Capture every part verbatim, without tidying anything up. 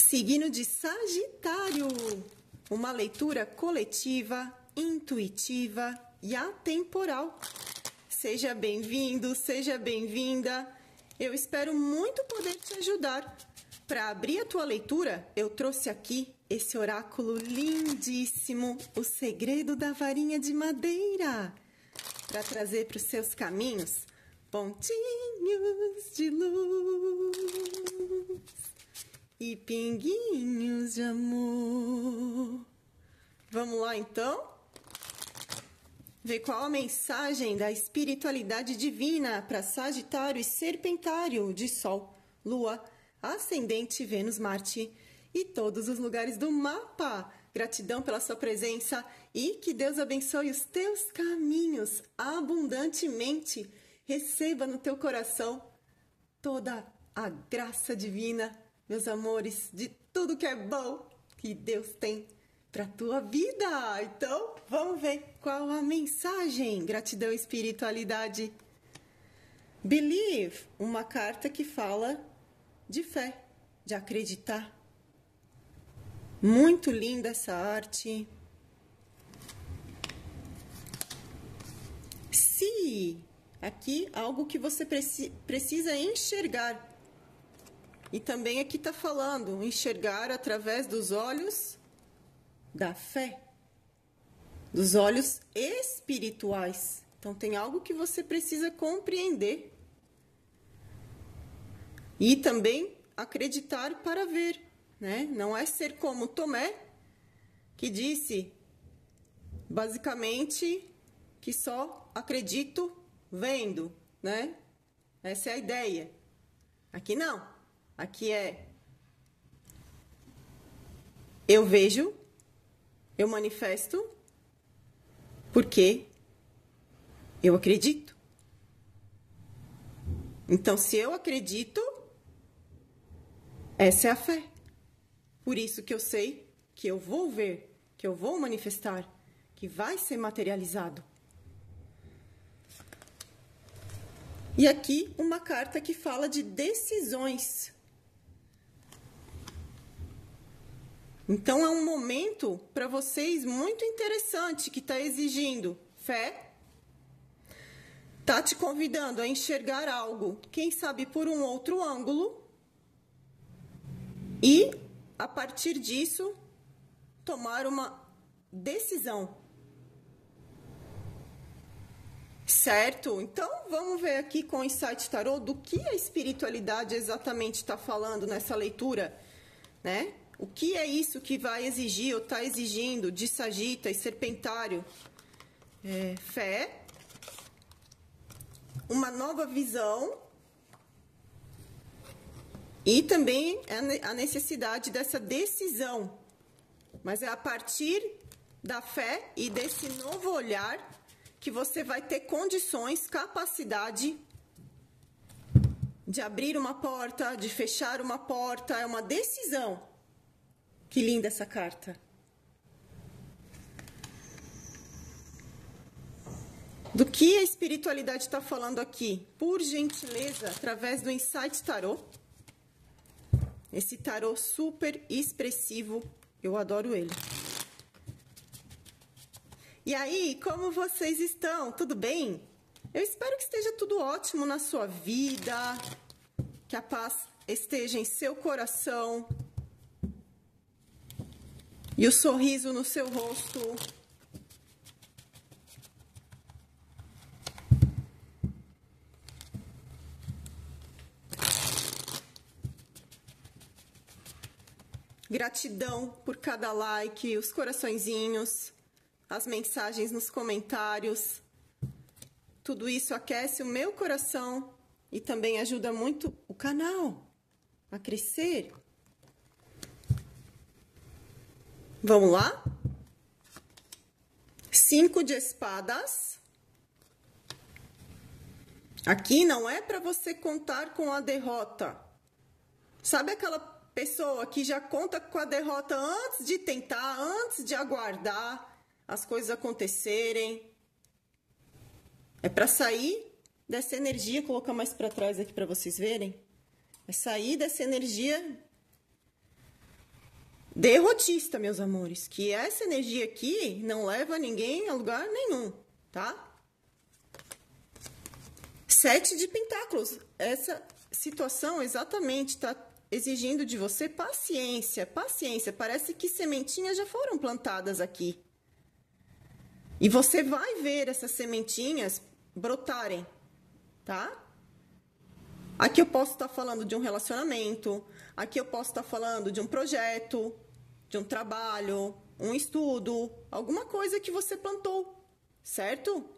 Signo de Sagitário, uma leitura coletiva, intuitiva e atemporal. Seja bem-vindo, seja bem-vinda. Eu espero muito poder te ajudar. Para abrir a tua leitura, eu trouxe aqui esse oráculo lindíssimo, o segredo da varinha de madeira, para trazer para os seus caminhos pontinhos de luz e pinguinhos de amor. Vamos lá, então? Ver qual a mensagem da espiritualidade divina para Sagitário e Serpentário de Sol, Lua, Ascendente, Vênus, Marte e todos os lugares do mapa. Gratidão pela sua presença e que Deus abençoe os teus caminhos abundantemente. Receba no teu coração toda a graça divina, meus amores, de tudo que é bom que Deus tem para a tua vida. Então, vamos ver qual a mensagem. Gratidão e espiritualidade. Believe, uma carta que fala de fé, de acreditar. Muito linda essa arte. Se aqui algo que você preci- precisa enxergar. E também aqui está falando, enxergar através dos olhos da fé, dos olhos espirituais. Então, tem algo que você precisa compreender. E também acreditar para ver, né? Não é ser como Tomé, que disse, basicamente, que só acredito vendo, né? Essa é a ideia. Aqui não. Aqui é eu vejo, eu manifesto, porque eu acredito. Então, se eu acredito, essa é a fé. Por isso que eu sei que eu vou ver, que eu vou manifestar, que vai ser materializado. E aqui uma carta que fala de decisões. Então, é um momento para vocês muito interessante que está exigindo fé. Está te convidando a enxergar algo, quem sabe por um outro ângulo. E, a partir disso, tomar uma decisão. Certo? Então, vamos ver aqui com o Insight Tarot do que a espiritualidade exatamente está falando nessa leitura, né? O que é isso que vai exigir ou está exigindo de Sagita e Serpentário? É, fé, uma nova visão e também a necessidade dessa decisão. Mas é a partir da fé e desse novo olhar que você vai ter condições, capacidade de abrir uma porta, de fechar uma porta. É uma decisão. Que linda essa carta. Do que a espiritualidade está falando aqui? Por gentileza, através do Insight Tarot. Esse tarô super expressivo. Eu adoro ele. E aí, como vocês estão? Tudo bem? Eu espero que esteja tudo ótimo na sua vida. Que a paz esteja em seu coração. E o sorriso no seu rosto. Gratidão por cada like, os coraçõezinhos, as mensagens nos comentários. Tudo isso aquece o meu coração e também ajuda muito o canal a crescer. Vamos lá? Cinco de espadas. Aqui não é para você contar com a derrota. Sabe aquela pessoa que já conta com a derrota antes de tentar, antes de aguardar as coisas acontecerem? É para sair dessa energia, colocar mais para trás aqui para vocês verem. É sair dessa energia derrotista, meus amores, que essa energia aqui não leva ninguém a lugar nenhum, tá? Sete de pentáculos, essa situação exatamente está exigindo de você paciência, paciência, parece que sementinhas já foram plantadas aqui. E você vai ver essas sementinhas brotarem, tá? Aqui eu posso estar falando de um relacionamento, aqui eu posso estar falando de um projeto, de um trabalho, um estudo, alguma coisa que você plantou, certo?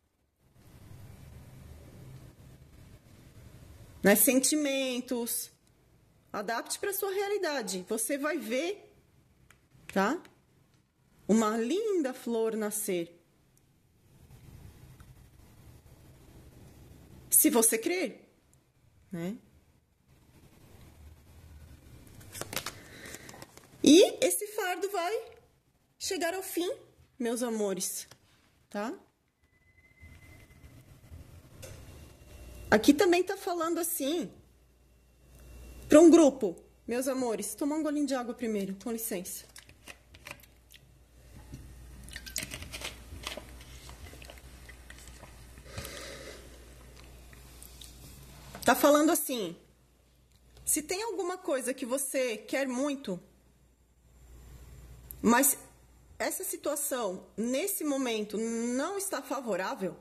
Né? Sentimentos. Adapte para a sua realidade. Você vai ver, tá? Uma linda flor nascer. Se você crer, né? E esse fardo vai chegar ao fim, meus amores, tá? Aqui também tá falando assim, para um grupo, meus amores. Tomar um golinho de água primeiro, com licença. Tá falando assim, se tem alguma coisa que você quer muito, mas essa situação, nesse momento, não está favorável,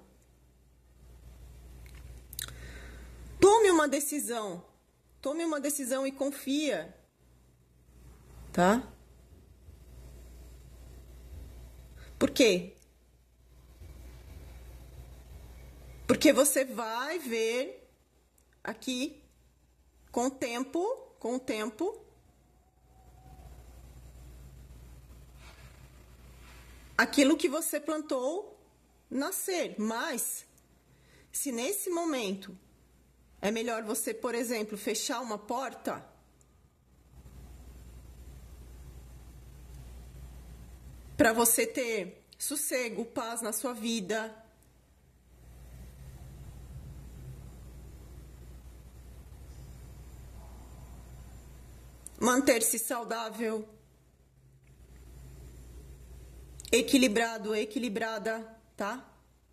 tome uma decisão. Tome uma decisão e confia, tá? Por quê? Porque você vai ver aqui, com o tempo, com o tempo, aquilo que você plantou nascer. Mas, se nesse momento é melhor você, por exemplo, fechar uma porta, para você ter sossego, paz na sua vida, manter-se saudável, equilibrado, equilibrada, tá?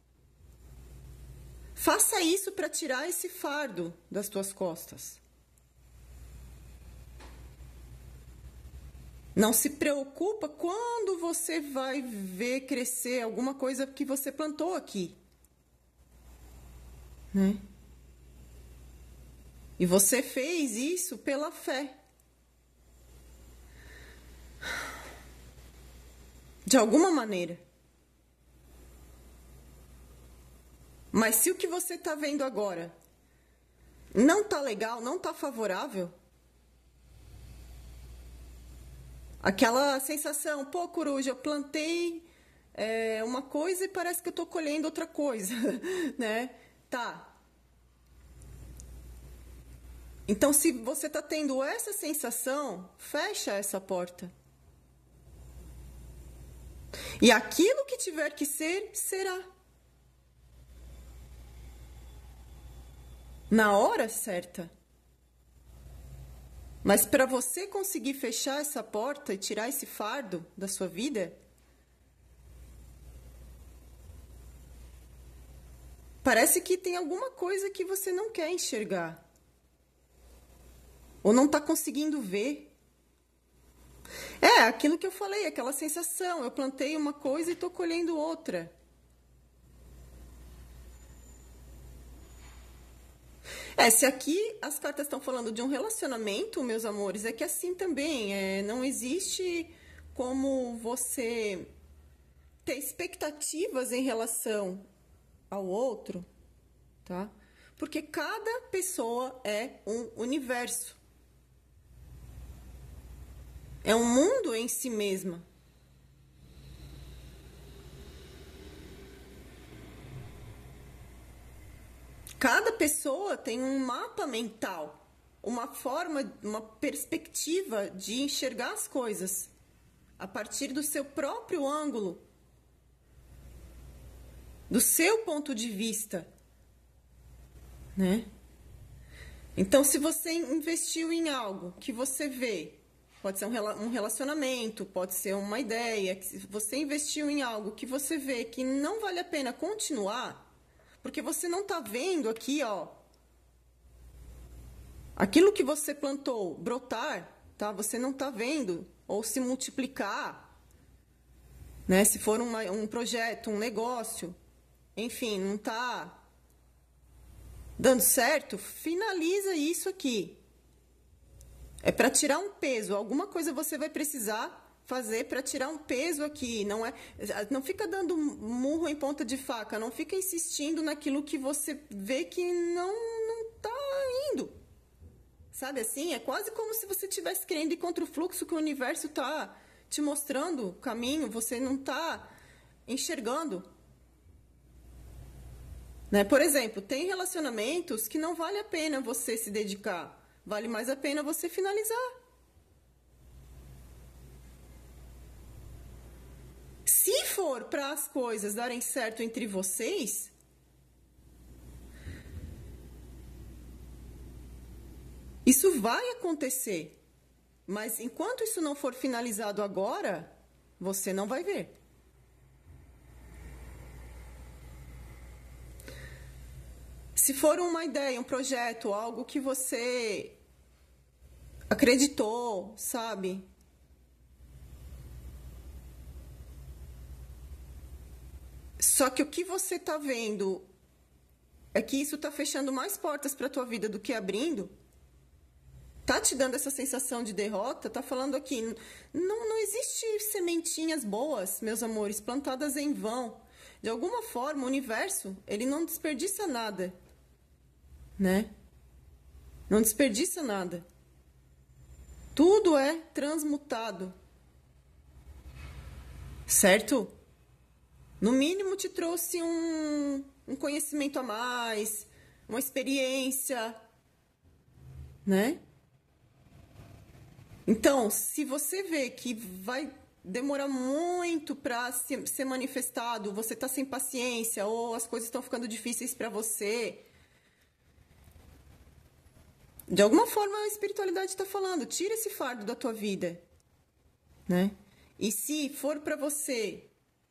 Faça isso para tirar esse fardo das tuas costas. Não se preocupa quando você vai ver crescer alguma coisa que você plantou aqui, né? E você fez isso pela fé. De alguma maneira. Mas se o que você está vendo agora não tá legal, não tá favorável, aquela sensação, pô, coruja, eu plantei é, uma coisa e parece que eu tô colhendo outra coisa, né? Tá. Então, se você tá tendo essa sensação, fecha essa porta. E aquilo que tiver que ser, será. Na hora certa. Mas para você conseguir fechar essa porta e tirar esse fardo da sua vida, parece que tem alguma coisa que você não quer enxergar. Ou não está conseguindo ver. É, aquilo que eu falei, aquela sensação. Eu plantei uma coisa e estou colhendo outra. É, se aqui as cartas estão falando de um relacionamento, meus amores, é que assim também, é, não existe como você ter expectativas em relação ao outro, tá? Porque cada pessoa é um universo. É um mundo em si mesma. Cada pessoa tem um mapa mental, uma forma, uma perspectiva de enxergar as coisas a partir do seu próprio ângulo, do seu ponto de vista, né? Então, se você investiu em algo que você vê Pode ser um rela- um relacionamento, pode ser uma ideia. Que você investiu em algo que você vê que não vale a pena continuar, porque você não tá vendo aqui, ó, aquilo que você plantou brotar, tá? Você não tá vendo ou se multiplicar, né? Se for uma, um projeto, um negócio, enfim, não tá dando certo, finaliza isso aqui. É para tirar um peso, alguma coisa você vai precisar fazer para tirar um peso aqui, não é, não fica dando murro em ponta de faca, não fica insistindo naquilo que você vê que não não tá indo. Sabe assim? É quase como se você estivesse querendo ir contra o fluxo que o universo tá te mostrando o caminho, você não tá enxergando. Né? Por exemplo, tem relacionamentos que não vale a pena você se dedicar. Vale mais a pena você finalizar. Se for para as coisas darem certo entre vocês, isso vai acontecer. Mas enquanto isso não for finalizado agora, você não vai ver. Se for uma ideia, um projeto, algo que você acreditou, sabe? Só que o que você tá vendo é que isso tá fechando mais portas para tua vida do que abrindo. Tá te dando essa sensação de derrota, tá falando aqui, não, não existe sementinhas boas, meus amores, plantadas em vão. De alguma forma, o universo, ele não desperdiça nada. Né? Não desperdiça nada. Tudo é transmutado. Certo? No mínimo te trouxe um, um conhecimento a mais, uma experiência, né? Então, se você vê que vai demorar muito para ser manifestado, você tá sem paciência ou as coisas estão ficando difíceis para você, de alguma forma a espiritualidade está falando, tira esse fardo da tua vida, né? E se for para você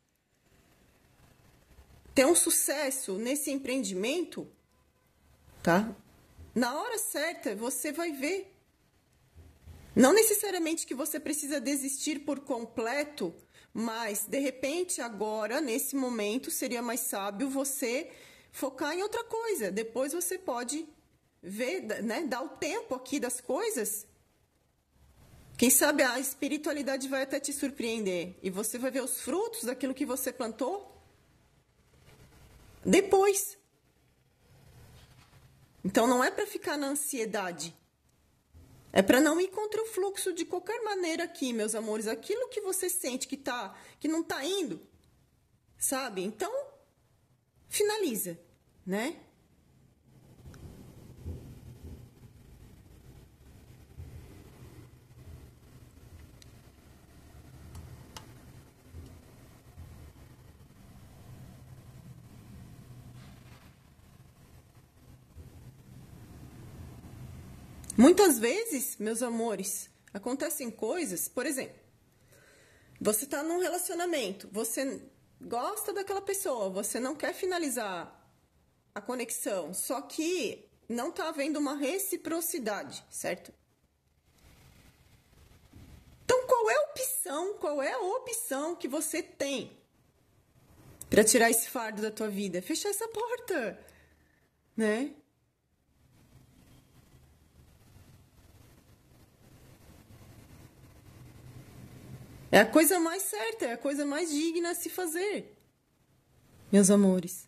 ter um sucesso nesse empreendimento, tá? Na hora certa você vai ver. Não necessariamente que você precisa desistir por completo, mas de repente agora, nesse momento, seria mais sábio você focar em outra coisa. Depois você pode ver, né, dar o tempo aqui das coisas. Quem sabe a espiritualidade vai até te surpreender e você vai ver os frutos daquilo que você plantou depois. Então não é para ficar na ansiedade. É para não ir contra o fluxo de qualquer maneira aqui, meus amores. Aquilo que você sente que tá, que não tá indo, sabe? Então finaliza, né? Muitas vezes, meus amores, acontecem coisas, por exemplo, você está num relacionamento, você gosta daquela pessoa, você não quer finalizar a conexão, só que não está havendo uma reciprocidade, certo? Então, qual é a opção, qual é a opção que você tem para tirar esse fardo da tua vida? Fechar essa porta, né? É a coisa mais certa, é a coisa mais digna a se fazer, meus amores.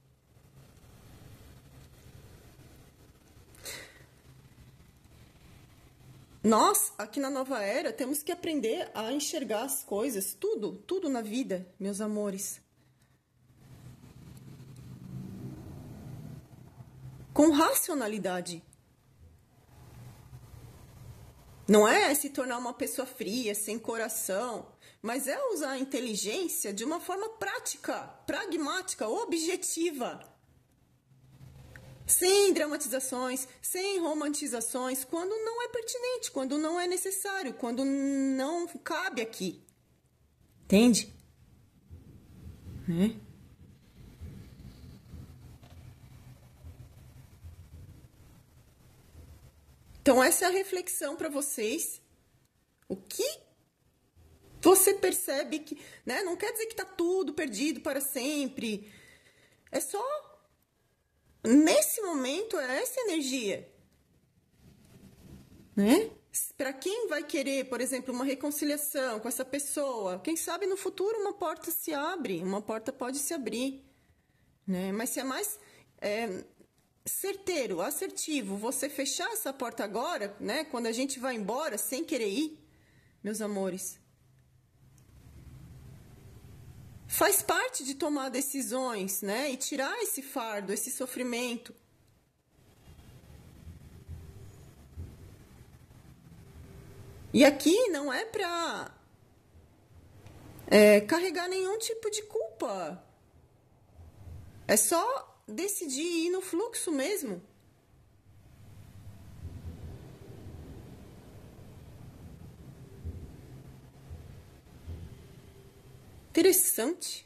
Nós, aqui na Nova Era, temos que aprender a enxergar as coisas, tudo, tudo na vida, meus amores, com racionalidade. Não é se tornar uma pessoa fria, sem coração, mas é usar a inteligência de uma forma prática, pragmática, objetiva. Sem dramatizações, sem romantizações, quando não é pertinente, quando não é necessário, quando não cabe aqui. Entende? É. Então, essa é a reflexão para vocês. O que você percebe que, né? Não quer dizer que está tudo perdido para sempre. É só, nesse momento, é essa energia. Né? Para quem vai querer, por exemplo, uma reconciliação com essa pessoa, quem sabe no futuro uma porta se abre, uma porta pode se abrir. Né? Mas se é mais... É, certeiro, assertivo, você fechar essa porta agora, né? Quando a gente vai embora sem querer ir, meus amores. Faz parte de tomar decisões, né? E tirar esse fardo, esse sofrimento. E aqui não é pra é, carregar nenhum tipo de culpa. É só decidir ir no fluxo mesmo. Interessante.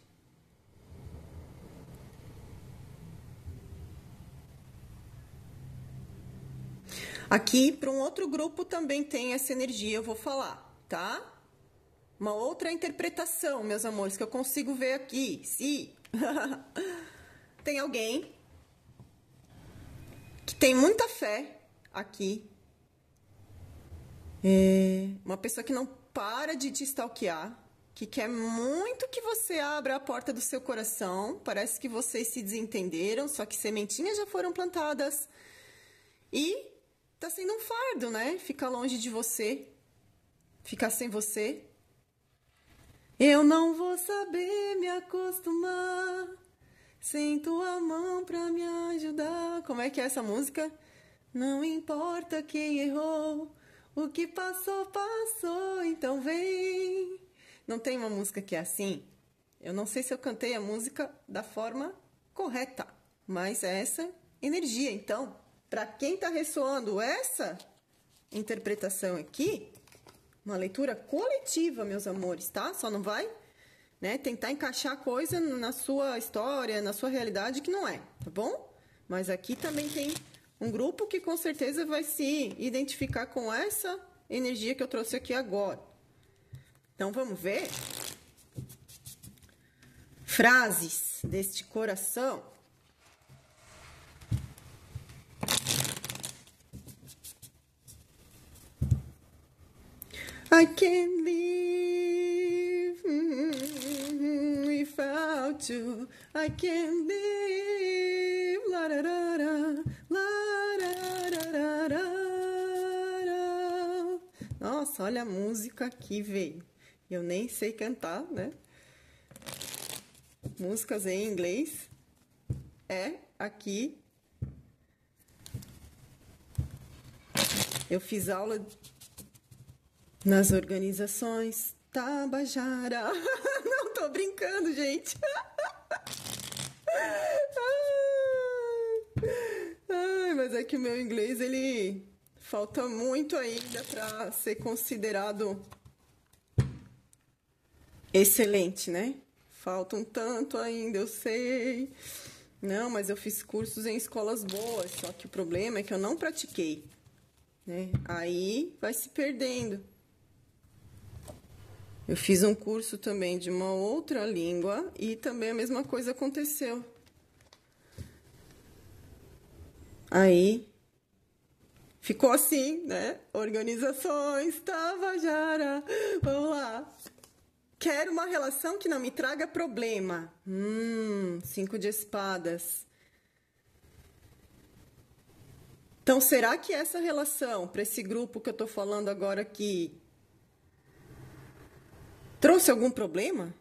Aqui, para um outro grupo, também tem essa energia, eu vou falar, tá? Uma outra interpretação, meus amores, que eu consigo ver aqui. Se tem alguém que tem muita fé aqui, é uma pessoa que não para de te stalkear, que quer muito que você abra a porta do seu coração. Parece que vocês se desentenderam, só que sementinhas já foram plantadas. E tá sendo um fardo, né? Ficar longe de você, ficar sem você. Eu não vou saber me acostumar sem tua mão pra me ajudar. Como é que é essa música? Não importa quem errou, o que passou, passou, então vem. Não tem uma música que é assim? Eu não sei se eu cantei a música da forma correta, mas é essa energia. Então, para quem tá ressoando essa interpretação aqui, uma leitura coletiva, meus amores, tá? Só não vai, né, tentar encaixar coisa na sua história, na sua realidade que não é, tá bom? Mas aqui também tem um grupo que com certeza vai se identificar com essa energia que eu trouxe aqui agora. Então, vamos ver frases deste coração. I can't live without you. I can't live. La, la, la, la, la, la, la, la. Nossa, olha a música que veio. Eu nem sei cantar, né? Músicas em inglês. É aqui. Eu fiz aula nas organizações Tabajara. Não tô brincando, gente. Ai, mas é que o meu inglês, ele falta muito ainda para ser considerado excelente, né? Falta um tanto ainda, eu sei. Não, mas eu fiz cursos em escolas boas, só que o problema é que eu não pratiquei, né? Aí vai se perdendo. Eu fiz um curso também de uma outra língua e também a mesma coisa aconteceu. Aí ficou assim, né? Organizações Tabajara. Vamos lá. Quero uma relação que não me traga problema. Hum, cinco de espadas. Então, será que essa relação, para esse grupo que eu tô falando agora aqui, trouxe algum problema?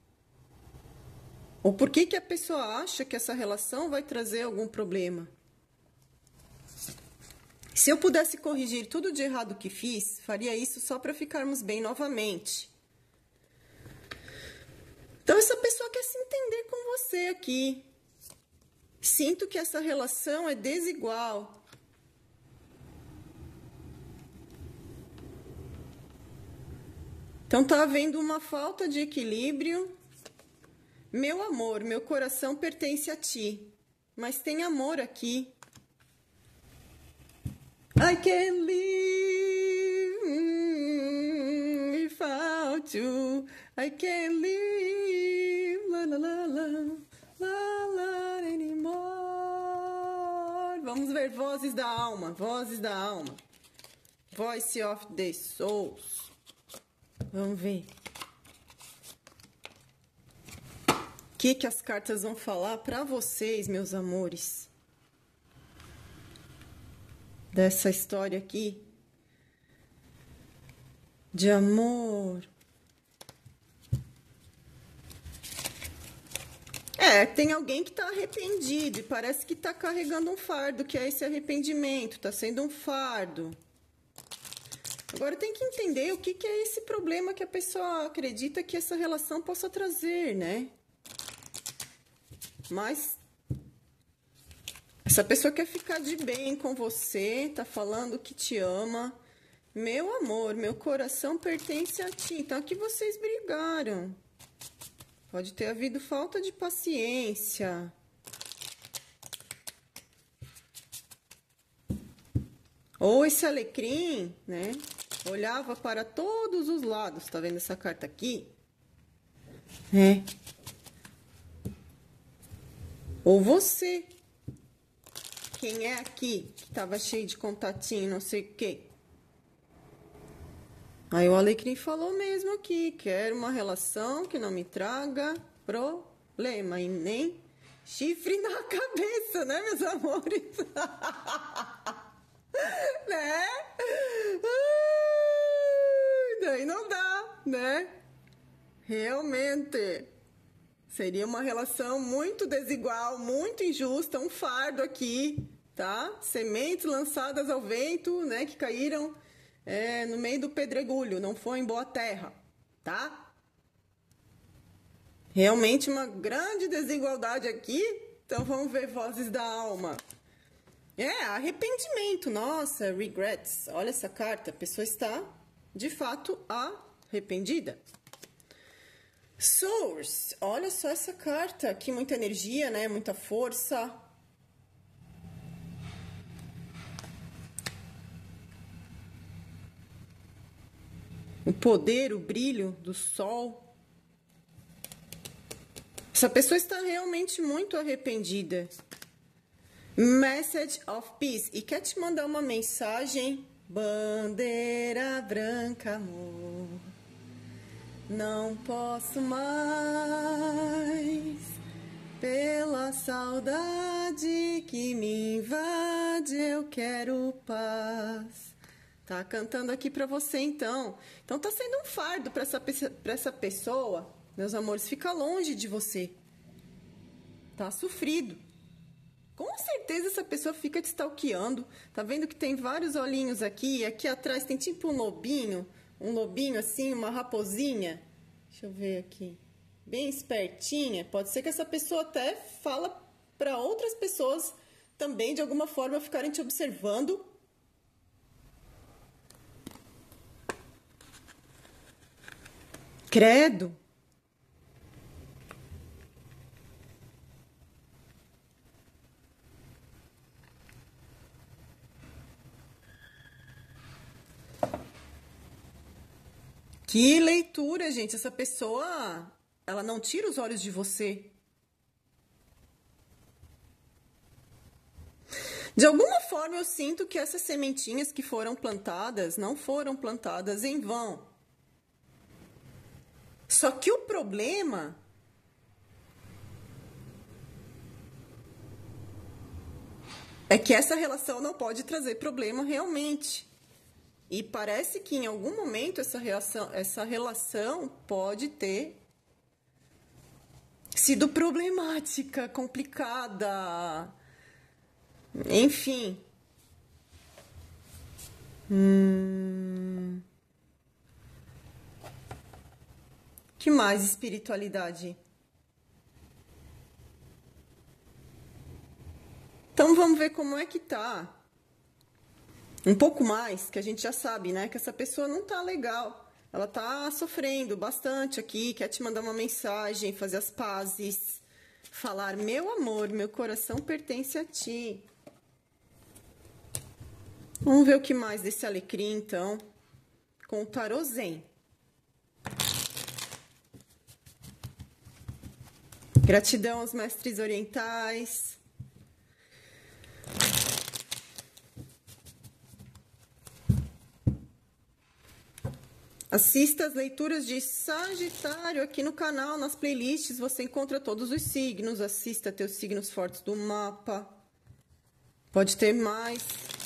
Ou por que que a pessoa acha que essa relação vai trazer algum problema? Se eu pudesse corrigir tudo de errado que fiz, faria isso só para ficarmos bem novamente. Então, essa pessoa quer se entender com você aqui. Sinto que essa relação é desigual. Então tá havendo uma falta de equilíbrio. Meu amor, meu coração pertence a ti, mas tem amor aqui. I can't live without you. I can't live la la la la la la anymore. Vamos ver vozes da alma, vozes da alma. Voice of the souls. Vamos ver. O que que as cartas vão falar para vocês, meus amores? Dessa história aqui de amor. É, tem alguém que tá arrependido e parece que tá carregando um fardo, que é esse arrependimento, tá sendo um fardo. Agora tem que entender o que que é esse problema que a pessoa acredita que essa relação possa trazer, né? Mas essa pessoa quer ficar de bem com você, tá falando que te ama. Meu amor, meu coração pertence a ti. Então aqui vocês brigaram. Pode ter havido falta de paciência. Ou esse alecrim, né? Olhava para todos os lados. Tá vendo essa carta aqui? É. Ou você. Quem é aqui que tava cheio de contatinho, não sei o quê? Aí o alecrim falou mesmo aqui, quero uma relação que não me traga problema e nem chifre na cabeça, né, meus amores? Né? Ai, daí não dá, né? Realmente. Seria uma relação muito desigual, muito injusta, um fardo aqui, tá? Sementes lançadas ao vento, né? Que caíram é, no meio do pedregulho, não foi em boa terra, tá? Realmente uma grande desigualdade aqui. Então vamos ver vozes da alma. É, arrependimento, nossa, regrets. Olha essa carta, a pessoa está, de fato, arrependida. Source, olha só essa carta aqui, muita energia, né? Muita força. O poder, o brilho do sol. Essa pessoa está realmente muito arrependida. Message of Peace. E quer te mandar uma mensagem. Bandeira branca, amor. Não posso mais, pela saudade que me invade, eu quero paz. Tá cantando aqui pra você, então. Então tá sendo um fardo pra essa, pra essa pessoa, meus amores, fica longe de você. Tá sofrido. Com certeza essa pessoa fica te stalkeando. Tá vendo que tem vários olhinhos aqui, e aqui atrás tem tipo um lobinho. Um lobinho assim, uma raposinha. Deixa eu ver aqui. Bem espertinha. Pode ser que essa pessoa até fala para outras pessoas também, de alguma forma, ficarem te observando. Credo. Que leitura, gente. Essa pessoa, ela não tira os olhos de você. De alguma forma, eu sinto que essas sementinhas que foram plantadas não foram plantadas em vão. Só que o problema é que essa relação não pode trazer problema realmente. E parece que em algum momento essa, reação, essa relação pode ter sido problemática, complicada. Enfim. Hum... Que mais espiritualidade? vamos ver como é que tá. Um pouco mais, que a gente já sabe, né? Que essa pessoa não tá legal. Ela tá sofrendo bastante aqui, quer te mandar uma mensagem, fazer as pazes, falar: meu amor, meu coração pertence a ti. Vamos ver o que mais desse alecrim, então, com o tarô Zen. Gratidão aos mestres orientais. Assista as leituras de Sagitário aqui no canal, nas playlists, você encontra todos os signos. Assista teus signos fortes do mapa. Pode ter mais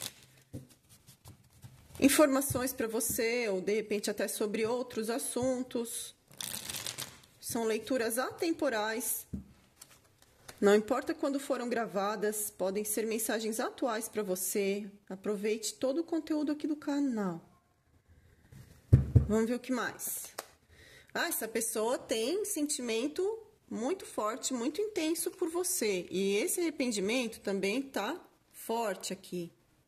informações para você, ou de repente até sobre outros assuntos. São leituras atemporais. Não importa quando foram gravadas, podem ser mensagens atuais para você. Aproveite todo o conteúdo aqui do canal. Vamos ver o que mais. Ah, essa pessoa tem sentimento muito forte, muito intenso por você. E esse arrependimento também tá forte aqui.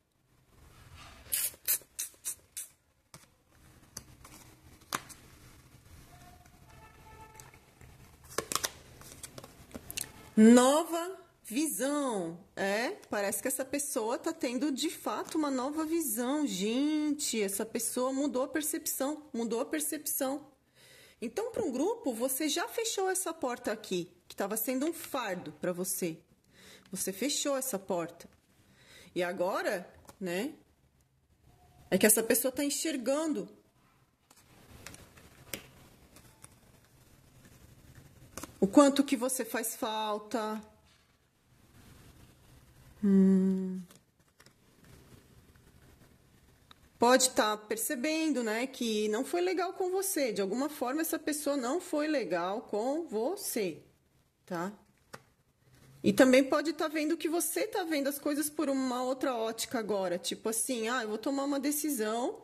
Nova visão. É, parece que essa pessoa tá tendo de fato uma nova visão. Gente, essa pessoa mudou a percepção, mudou a percepção. Então, para um grupo, você já fechou essa porta aqui, que estava sendo um fardo para você. Você fechou essa porta. E agora, né, é que essa pessoa tá enxergando o quanto que você faz falta. Hum. Pode estar percebendo, né, que não foi legal com você. De alguma forma, essa pessoa não foi legal com você, tá? E também pode estar vendo que você tá vendo as coisas por uma outra ótica agora. Tipo assim, ah, eu vou tomar uma decisão.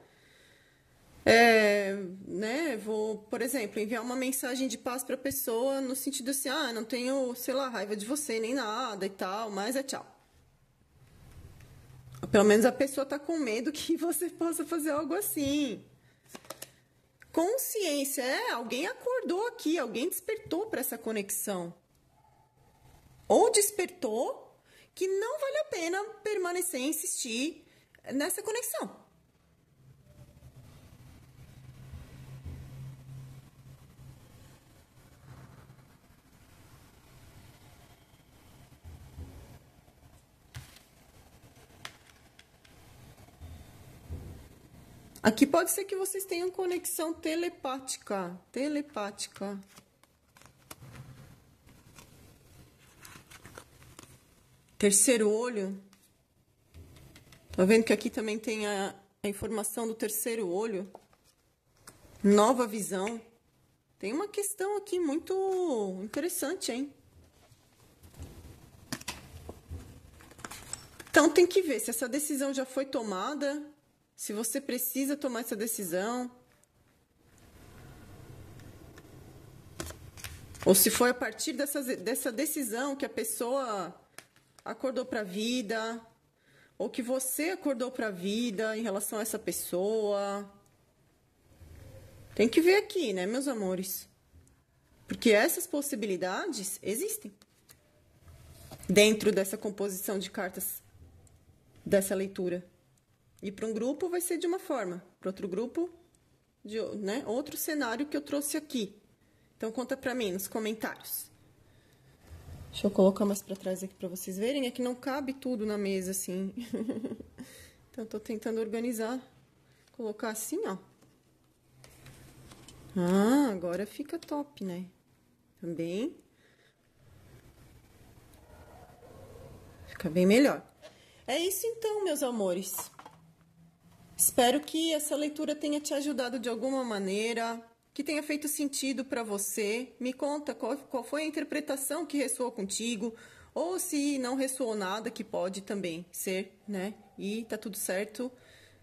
É, né, vou, por exemplo, enviar uma mensagem de paz para a pessoa no sentido assim: ah, não tenho, sei lá, raiva de você nem nada e tal, mas é tchau. Pelo menos a pessoa tá com medo que você possa fazer algo assim. Consciência, é, alguém acordou aqui, alguém despertou para essa conexão. Ou despertou que não vale a pena permanecer e insistir nessa conexão. Aqui pode ser que vocês tenham conexão telepática. Telepática. Terceiro olho. Tá vendo que aqui também tem a, a informação do terceiro olho? Nova visão. Tem uma questão aqui muito interessante, hein? Então tem que ver se essa decisão já foi tomada. Se você precisa tomar essa decisão. Ou se foi a partir dessa, dessa decisão que a pessoa acordou para a vida. Ou que você acordou para a vida em relação a essa pessoa. Tem que ver aqui, né, meus amores? Porque essas possibilidades existem. Dentro dessa composição de cartas, dessa leitura. E para um grupo vai ser de uma forma, para outro grupo, de, né, outro cenário que eu trouxe aqui. Então, conta para mim nos comentários. Deixa eu colocar mais para trás aqui para vocês verem. É que não cabe tudo na mesa, assim. Então, tô tentando organizar. Colocar assim, ó. Ah, agora fica top, né? Também. Fica bem melhor. É isso então, meus amores. Espero que essa leitura tenha te ajudado de alguma maneira, que tenha feito sentido para você. Me conta qual, qual foi a interpretação que ressoou contigo, ou se não ressoou nada, que pode também ser, né? E tá tudo certo.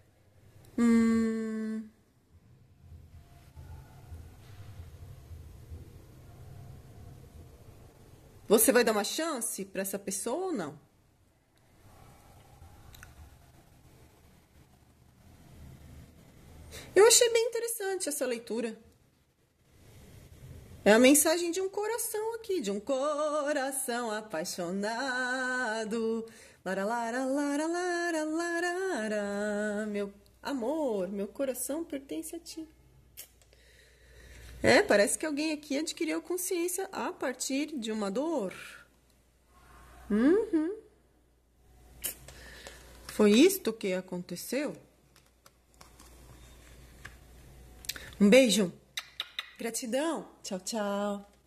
Hum... Você vai dar uma chance para essa pessoa ou não? interessante essa leitura. É a mensagem de um coração aqui, de um coração apaixonado. Lara, lara, lara, lara, lara, meu amor, meu coração pertence a ti. É, parece que alguém aqui adquiriu consciência a partir de uma dor. Uhum. Foi isto que aconteceu? Um beijo. Gratidão. Tchau, tchau.